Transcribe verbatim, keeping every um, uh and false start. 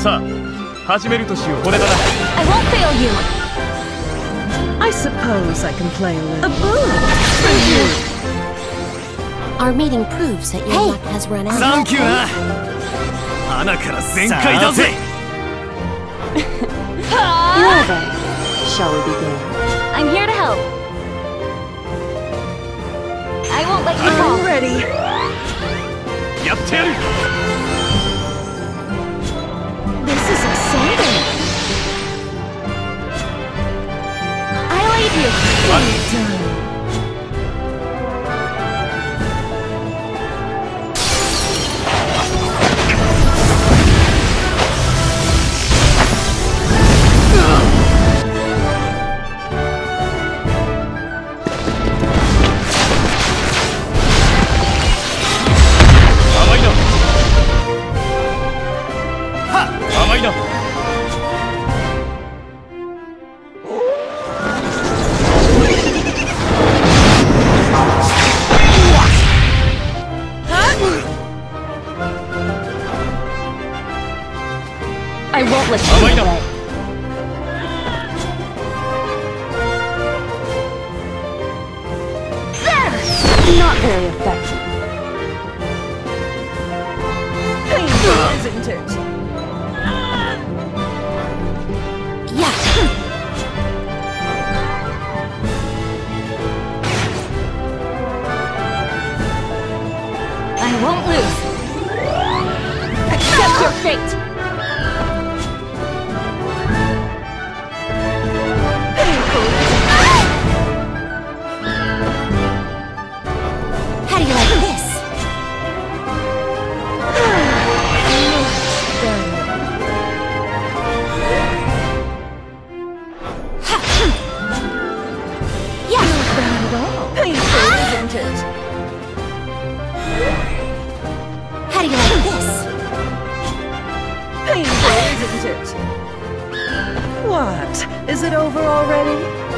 さあ、始めるとしよう。これだな。 I won't fail you. I suppose I can play a little. A boon. Our meeting proves that your luck has run out. サンキューな。穴から全開だぜ。 Well then, shall we begin? I'm here to help. I won't let you fall. I'm ready. やってやる。 This is exciting. I'll aid you. Well done. I won't let you get away. There! Not very effective. Painful, isn't it? Yeah. I won't lose. Accept your fate. How do you like this? Yeah. Not bad at all. Painful, isn't it? How do you like this? Painful, isn't it? What? Is it over already?